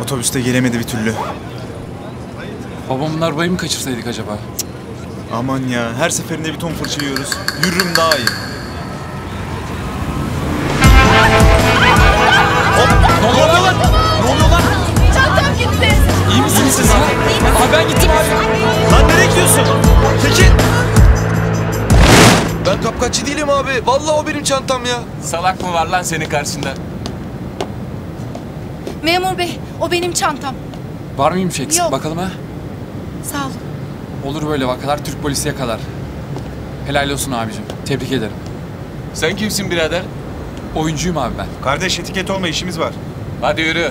Otobüste gelemedi bir türlü. Babamın arabayı mı kaçırsaydık acaba? Aman ya, her seferinde bir ton fırça yiyoruz. Yürürüm daha iyi. Hop! Ne oluyor lan? Ne oluyor lan? Çantam gitti. İyi misiniz siz? Abi ben gittim abi. Lan nereye gidiyorsun? Tekin! Ben kapkaççı değilim abi. Vallahi o benim çantam ya. Salak mı var lan senin karşında? Memur bey, o benim çantam. Var mıymış eksik? Yok. Bakalım ha. Sağ olun. Olur böyle vakalar, Türk polisi yakalar. Helal olsun abicim. Tebrik ederim. Sen kimsin birader? Oyuncuyum abi ben. Kardeş etiket olma, işimiz var. Hadi yürü.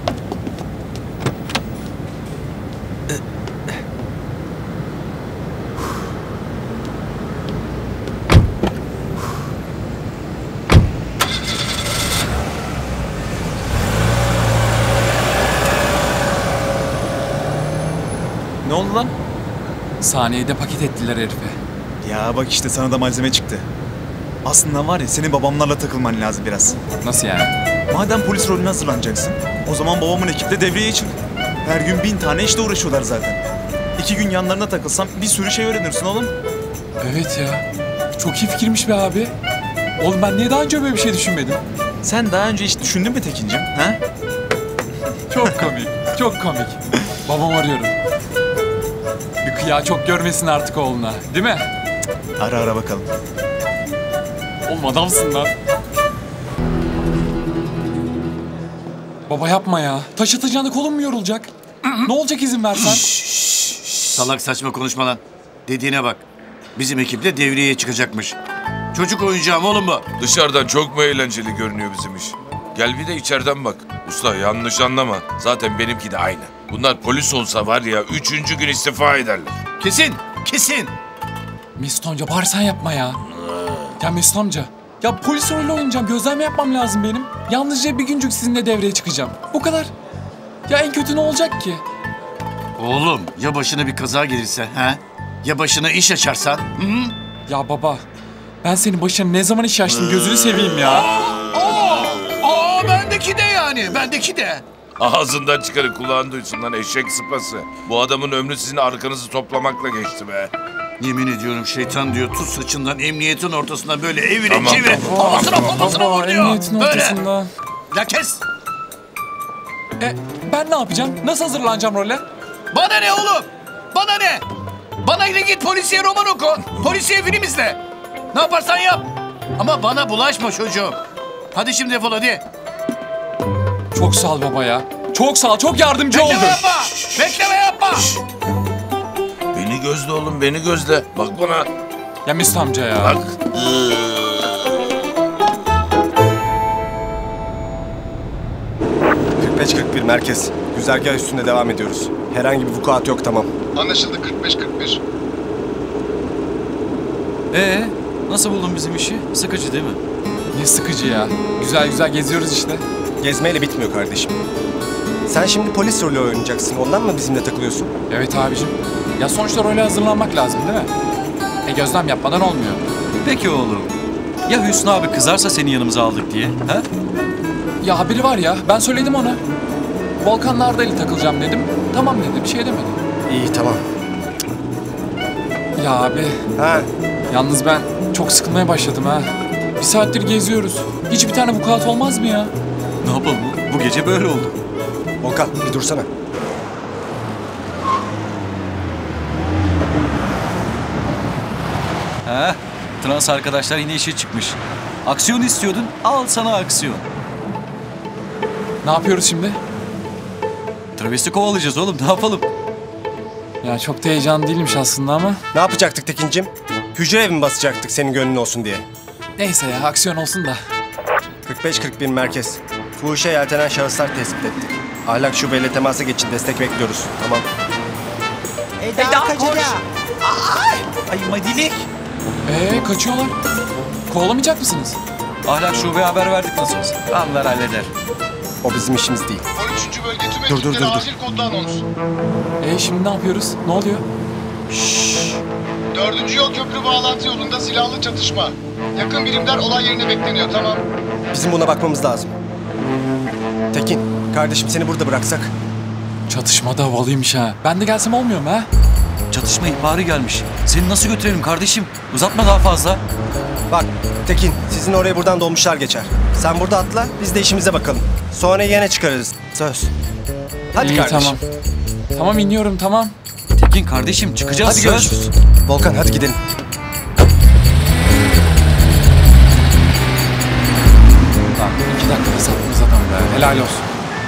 Ne oldu lan? Saniyede paket ettiler herife. Ya bak işte sana da malzeme çıktı. Aslında var ya, senin babamlarla takılman lazım biraz. Nasıl yani? Madem polis rolüne hazırlanacaksın, o zaman babamın ekiple devreye çık. Her gün 1000 tane işle uğraşıyorlar zaten. 2 gün yanlarına takılsam bir sürü şey öğrenirsin oğlum. Evet ya. Çok iyi fikirmiş be abi. Oğlum ben niye daha önce böyle bir şey düşünmedim? Sen daha önce hiç düşündün mü Tekincim? Ha? Çok komik. Çok komik. Babam arıyorum. Bir kıyağı çok görmesin artık oğluna. Değil mi? Ara ara bakalım. Oğlum adamsın lan. Baba yapma ya. Taş atacağına kolum mu yorulacak? Ne olacak izin versen? Salak saçma konuşma lan. Dediğine bak. Bizim ekiple devreye çıkacakmış. Çocuk oyuncağı mı oğlum bu? Dışarıdan çok mu eğlenceli görünüyor bizim iş? Gel bir de içeriden bak. Usta yanlış anlama. Zaten benimki de aynı. Bunlar polis olsa var ya 3. gün istifa ederler. Kesin, kesin. Mesut amca bağırsan yapma ya. Ya Mesut amca. Ya polis rolü oynayacağım. Gözlem yapmam lazım benim. Yalnızca bir güncük sizinle devreye çıkacağım. Bu kadar. Ya en kötü ne olacak ki? Oğlum ya başına bir kaza gelirse ha? Ya başına iş açarsan? Hı? Ya baba. Ben senin başına ne zaman iş açtım gözünü seveyim ya. Bendeki de yani, bendeki de. Ağzından çıkarı kulağın duysun lan eşek sıpası. Bu adamın ömrü sizin arkanızı toplamakla geçti be. Yemin ediyorum şeytan diyor tut saçından emniyetin ortasına böyle evire Tamam, çevire. tamam, Kafasına vur diyor. Emniyetin Böyle. ortasında. Ya kes. Ben ne yapacağım? Nasıl hazırlanacağım role? Bana ne oğlum? Bana ne? Bana ile git polisiye roman oku. Polisiye film izle. Ne yaparsan yap. Ama bana bulaşma çocuğum. Hadi şimdi defol hadi. Çok sağ ol baba ya. Çok sağ ol. Çok yardımcı oldun. Bekleme yapma. Bekleme yapma. Beni gözle oğlum beni gözle. Bak bana. Ya Mesut amca ya. Bak. ...45-41 merkez. Güzergah üstünde devam ediyoruz. Herhangi bir vukuat yok, tamam. Anlaşıldı 45-41. Nasıl buldun bizim işi? Sıkıcı değil mi? Ne sıkıcı ya. Güzel güzel geziyoruz işte. Gezmeyle bitmiyor kardeşim. Sen şimdi polis rolü oynayacaksın. Ondan mı bizimle takılıyorsun? Evet abicim. Ya sonuçta role hazırlanmak lazım değil mi? Gözlem yapmadan olmuyor. Peki oğlum. Ya Hüsnü abi kızarsa seni yanımıza aldık diye? Ha? Ya haberi var ya. Ben söyledim ona. Volkanlarda ile takılacağım dedim. Tamam dedi. Bir şey demedi. İyi, tamam. Ya abi. Ha, Yalnız ben çok sıkılmaya başladım ha. Bir saattir geziyoruz. Hiç bir tane vukuat olmaz mı ya? Ne yapalım? Bu gece böyle oldu. Volkan bir dursana. Ha? Trans arkadaşlar yine işe çıkmış. Aksiyon istiyordun, al sana aksiyon. Ne yapıyoruz şimdi? Travesti kovalayacağız oğlum, ne yapalım? Ya çok da heyecanlı değilmiş aslında ama. Ne yapacaktık Tekincim? Hücre evi mi basacaktık senin gönlün olsun diye? Neyse ya aksiyon olsun da. 45-41 merkez. Fuhuşa yeltenen şahıslar tespit ettik. Ahlak şubeyle temasa geçin, destek bekliyoruz. Tamam. Eda koş. Ay madilik. Kaçıyorlar. Kovalamayacak mısınız? Ahlak şubeye haber verdik nasıl olsa. Allah halleder. O bizim işimiz değil. 13. bölge tüm Dur, dur, ekiplere dur. acil kodlu anons. Şimdi ne yapıyoruz? Ne oluyor? 4. yol köprü bağlantı yolunda silahlı çatışma. Yakın birimler olay yerine bekleniyor, tamam. Bizim buna bakmamız lazım. Tekin, Kardeşim seni burada bıraksak. Çatışma da havalıymış ha. Ben de gelsem olmuyor mu ha? Çatışma ihbarı gelmiş. Seni nasıl götürelim kardeşim? Uzatma daha fazla. Bak Tekin, sizin oraya buradan dolmuşlar geçer. Sen burada atla, biz de işimize bakalım. Sonra yine çıkarırız. Söz. Hadi İyi, kardeşim. tamam. Tamam iniyorum tamam. Tekin kardeşim çıkacağız. Hadi söz. görüşürüz. Volkan hadi gidelim. Lan 2 dakikada sattınız adam be. Helal olsun.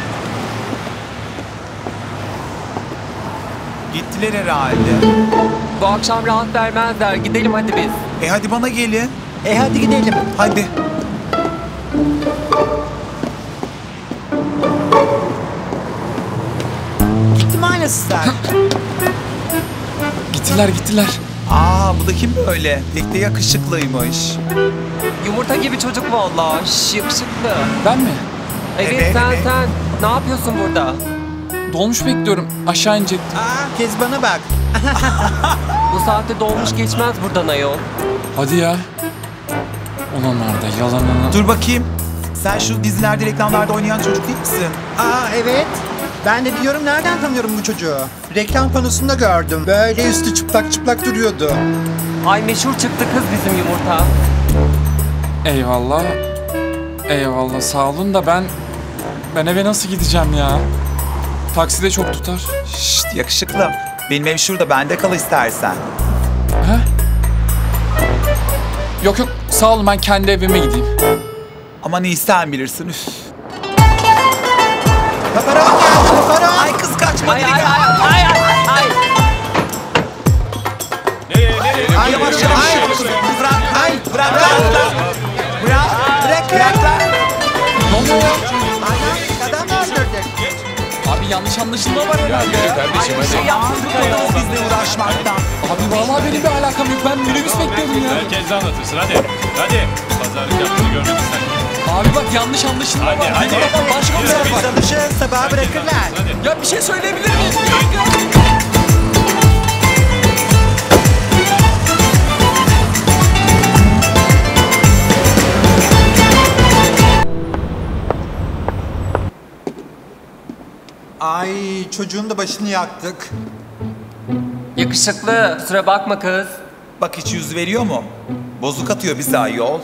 Gittiler herhalde. Bu akşam rahat vermezler. Gidelim hadi biz. Hadi bana gelin. Hadi gidelim. Hadi. Gitti mi ailesinden? Gittiler. Bu da kim böyle? Pek de yakışıklıymış. Yumurta gibi çocuk vallahi. Şş, yakışıklı. Ben mi? Evet, sen. Ne yapıyorsun burada? Dolmuş bekliyorum. Aşağı inecektim. Kezban'a bak. Bu saatte dolmuş geçmez buradan ayol. Hadi ya. Ulan Arda yalanını. Dur bakayım. Sen şu dizilerde, reklamlarda oynayan çocuk değil misin? Evet. Ben de diyorum nereden tanıyorum bu çocuğu? Reklam panosunda gördüm. Böyle üstü çıplak çıplak duruyordu. Ay meşhur çıktı kız bizim yumurta. Eyvallah. Eyvallah sağ olun da ben eve nasıl gideceğim ya? Taksi de çok tutar. Şşt yakışıklı. Benim ev şurada, bende kal istersen. He? Yok sağ olun ben kendi evime gideyim. Aman iyi sen bilirsin. Üf. Paparon geldi paparon. Ay kız kaçma. Ay. Ay yavaş yavaş. Bırak. Ay bırak lan. Bırak lan. Ne oluyor ya? Adam mı öldürdük? Abi yanlış anlaşılma var herhalde ya. Kardeşim hadi. Bıkmadın o bizle uğraşmaktan. Abi vallahi benim bir alakam yok. Ben minibüs bekliyordum ya. Herkes anlatırsın hadi. Hadi. Pazarlık yaptığını görmek istedim. Abi bak yanlış anlaşılma var. Hadi. Bir aradan başkomiser var. Çalışın sabaha bırakırlar. Ya bir şey söyleyebilir miyim? Bir dakika. Ay çocuğun da başını yaktık. Yakışıklı. Kusura bakma kız. Bak hiç yüz veriyor mu? Bozuk atıyor bize ayol.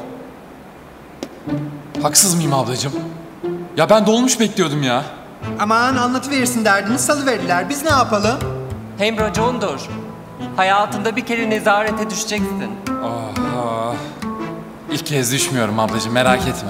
Haksız mıyım ablacığım? Ya ben dolmuş bekliyordum ya. Aman anlatıverirsin derdini salıverirler. Biz ne yapalım? Hem racondur. Hayatında bir kere nezarete düşeceksin. Aha. İlk kez düşmüyorum ablacığım merak etme.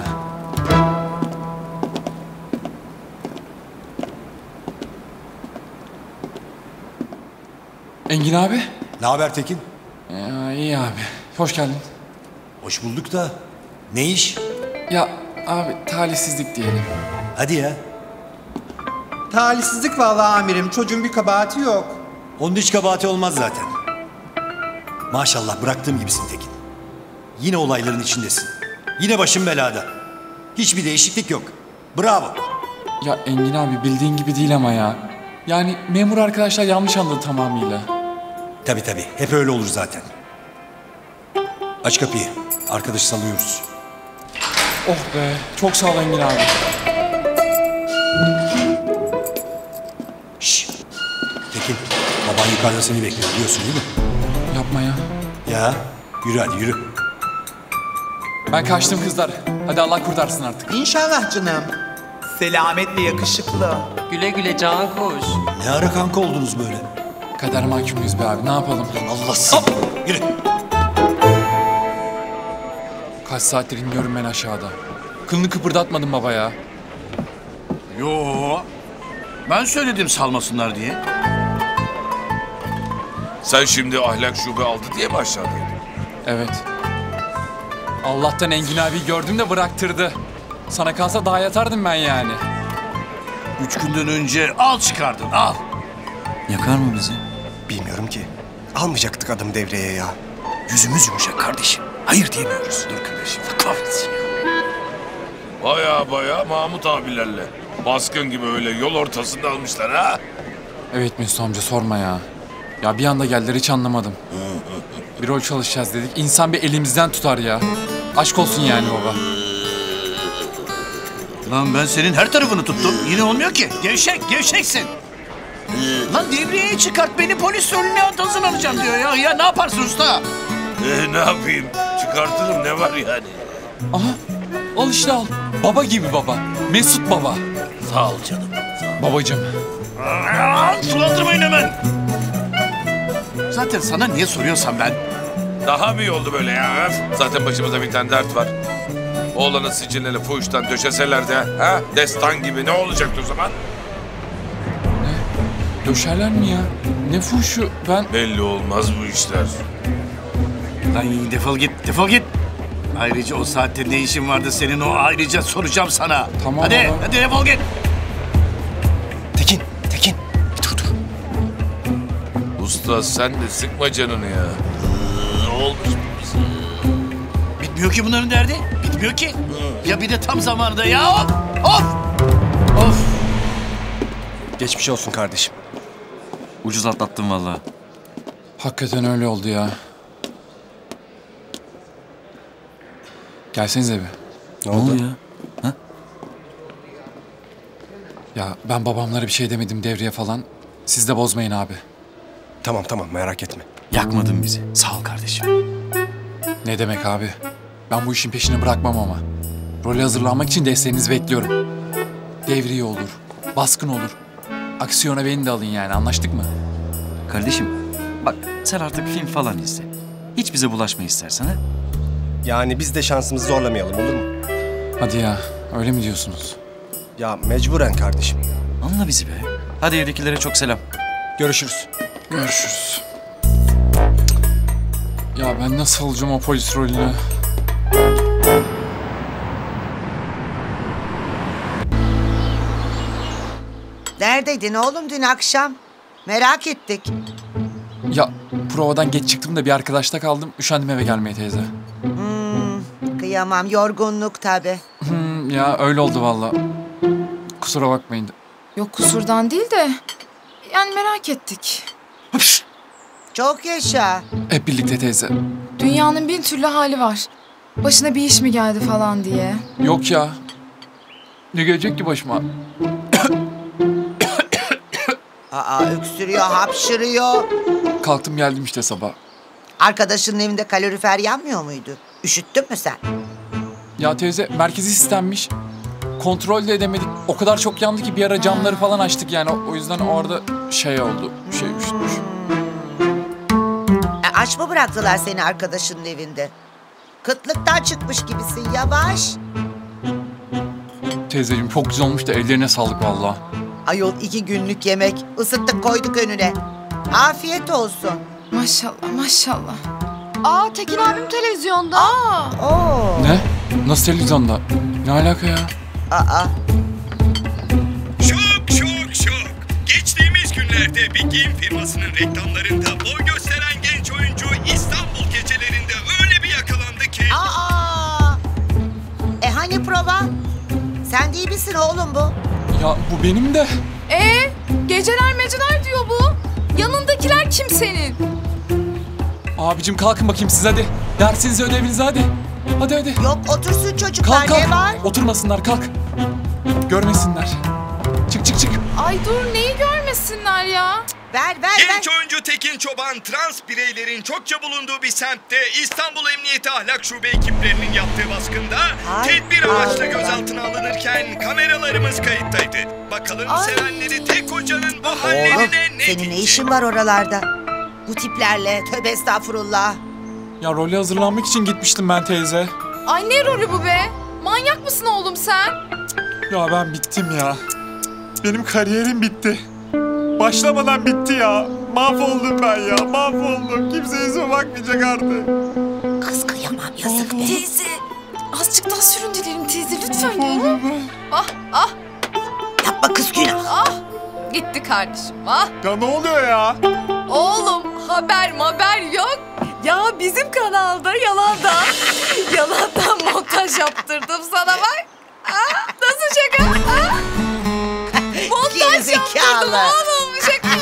Engin abi. Ne haber Tekin? İyi abi. Hoş geldin. Hoş bulduk da. Ne iş? Ya abi talihsizlik diyelim. Hadi ya. Talihsizlik vallahi amirim. Çocuğun bir kabahati yok. Onun hiç kabahati olmaz zaten. Maşallah bıraktığım gibisin Tekin. Yine olayların içindesin. Yine başın belada. Hiçbir değişiklik yok. Bravo. Ya Engin abi bildiğin gibi değil ama ya. Yani memur arkadaşlar yanlış anladı tamamıyla. Tabii. Hep öyle olur zaten. Aç kapıyı. Arkadaşı salıyoruz. Oh be çok sağ ol Engin abi. Şşş. Tekin, baban yukarıda seni bekliyor biliyorsun değil mi? Yapma ya. Ya, yürü hadi yürü. Ben kaçtım kızlar. Hadi Allah kurtarsın artık. İnşallah canım. Selametle yakışıklı. Güle güle can kuş. Ne ara kanka oldunuz böyle? Kader mahkumuyuz be abi ne yapalım? Allah seni. Yürü. Kaç saattir iniyorum ben aşağıda. Kılını kıpırdatmadım baba ya. Yo. Ben söyledim salmasınlar diye. Sen şimdi ahlak şube aldı diye mi aşağıdaydın? Evet. Allah'tan Engin abi gördüm de bıraktırdı. Sana kalsa daha yatardım ben yani. 3 günden önce al çıkardın al. Yakar mı bizi? Bilmiyorum ki. Almayacaktık adamı devreye ya. Yüzümüz yumuşak kardeşim. Hayır diyemiyoruz. Dur kardeşim. Kahretsin ya. Baya Mahmut abilerle. Baskın gibi öyle yol ortasında almışlar ha. Evet Mesut amca sorma ya. Ya bir anda geldiler hiç anlamadım. Bir rol çalışacağız dedik. İnsan bir elimizden tutar ya. Aşk olsun yani baba. Lan ben senin her tarafını tuttum. Yine olmuyor ki. Gevşeksin. Lan devriyeye çıkart beni polis rolüne hazırlanacağım diyor ya. Ya ne yaparsın usta? Ne yapayım? Çıkartırım ne var yani? Aha al işte al. Baba gibi baba. Mesut baba. Sağ ol canım. Babacığım. Sulandırmayın hemen. Zaten sana niye soruyorsam ben? Daha mı iyi oldu böyle ya? Zaten başımıza bir tane dert var. Oğlanın sicilini fuhuştan döşeseler de ha? Destan gibi ne olacaktı o zaman? Döşerler mi ya? Ne fuhuşu ben... Belli olmaz bu işler. Lan iyi defol git. Ayrıca o saatte ne işin vardı senin o ayrıca soracağım sana. Tamam hadi defol git. Tekin. Dur. Usta sen de sıkma canını ya. Ne olmuş bu bize? Bitmiyor ki bunların derdi. Bitmiyor ki. Ya bir de tam zamanında ya. Of. Geçmiş olsun kardeşim. Ucuz atlattım vallahi. Hakikaten öyle oldu ya. Gelsenize bir. Ne oldu ya? Ha? Ya ben babamlara bir şey demedim devriye falan. Siz de bozmayın abi. Tamam merak etme. Yakmadın bizi. Sağ ol kardeşim. Ne demek abi? Ben bu işin peşini bırakmam ama. Role hazırlanmak için desteğinizi bekliyorum. Devriye olur, baskın olur. Aksiyona beni de alın yani, anlaştık mı? Kardeşim bak sen artık film falan izle. Hiç bize bulaşma istersen ha. Yani biz de şansımızı zorlamayalım olur mu? Hadi ya, öyle mi diyorsunuz? Ya mecburen kardeşim. Anla bizi be. Hadi evdekilere çok selam. Görüşürüz. Görüşürüz. Ya ben nasıl alacağım o polis rolünü? Neredeydin oğlum dün akşam? Merak ettik. Ya provadan geç çıktım da bir arkadaşta kaldım. Üşendim eve gelmeye teyze. Kıyamam, yorgunluk tabii. Ya öyle oldu valla. Kusura bakmayın. Yok kusurdan değil de yani merak ettik. Çok yaşa. Hep birlikte teyze. Dünyanın bin türlü hali var. Başına bir iş mi geldi falan diye. Yok ya. Ne gelecek ki başıma? Öksürüyor, hapşırıyor. Kalktım geldim işte sabah. Arkadaşının evinde kalorifer yanmıyor muydu? Üşüttün mü sen? Ya teyze merkezi sistemmiş. Kontrol de edemedik. O kadar çok yandı ki bir ara camları falan açtık yani. O yüzden orada şey oldu. Şey üşütmüş. Aç mı bıraktılar seni arkadaşının evinde? Kıtlıktan çıkmış gibisin, yavaş. Teyzeciğim çok güzel olmuş da ellerine sağlık valla. Ayol 2 günlük yemek. Isıttık koyduk önüne. Afiyet olsun. Maşallah. Aa Tekin abim televizyonda. Oo. Ne? Nasıl televizyonda? Ne alaka ya? Şok. Geçtiğimiz günlerde bir giyim firmasının reklamlarında boy gösteren genç oyuncu İstanbul gecelerinde öyle bir yakalandı ki... Hani prova? Sen değil misin oğlum bu? Ya bu benim de. Geceler diyor bu. Yanındakiler kim senin? Abicim kalkın bakayım siz hadi. Dersinizi ödevinizi hadi. Hadi. Yok otursun çocuklar, Kalk. ne var? Oturmasınlar kalk. Görmesinler. Çık. Ay dur neyi görmesinler ya? Ver. Genç oyuncu Tekin Çoban trans bireylerin çokça bulunduğu bir semtte İstanbul Emniyeti Ahlak Şube ekiplerinin yaptığı baskında tedbir amaçlı gözaltına alınırken kameralarımız kayıttaydı. Bakalım sevenleri tek hocanın bu Oğlum hallerine ne senin ne işin var oralarda? Bu tiplerle, tövbe estağfurullah. Ya role hazırlanmak için gitmiştim ben teyze. Ay ne rolü bu be? Manyak mısın oğlum sen? Ya ben bittim ya. Benim kariyerim bitti. Başlamadan bitti ya. Mahvoldum ben ya. Mahvoldum. Kimse yüzüme bakmayacak artık. Kız kıyamam yazık be. Teyze. Azıcık daha sürün dilerim teyze lütfen ya. Ah. Yapma kız günah. Gitti kardeşim Ya ne oluyor ya? Oğlum haber yok. Ya bizim kanalda yalandan montaj yaptırdım sana bak. Nasıl şaka? Montaj yaptırdım oğlum şaka.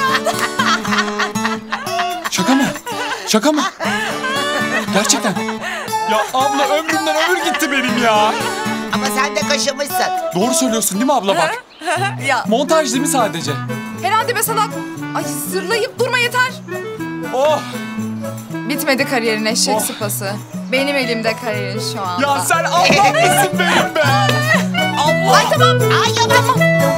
Şaka mı? Gerçekten. Ya abla ömrümden ömür gitti benim ya. Ama sen de kaşımışsın. Doğru söylüyorsun değil mi abla bak? Ya Montaj değil mi sadece? herhalde be salak. Ay zırlayıp durma yeter. Oh! Bitmedi kariyerin eşek sıpası. Benim elimde kariyerin şu anda. Ya sen Allah mısın benim be? Allah! Ay tamam. Ay tamam.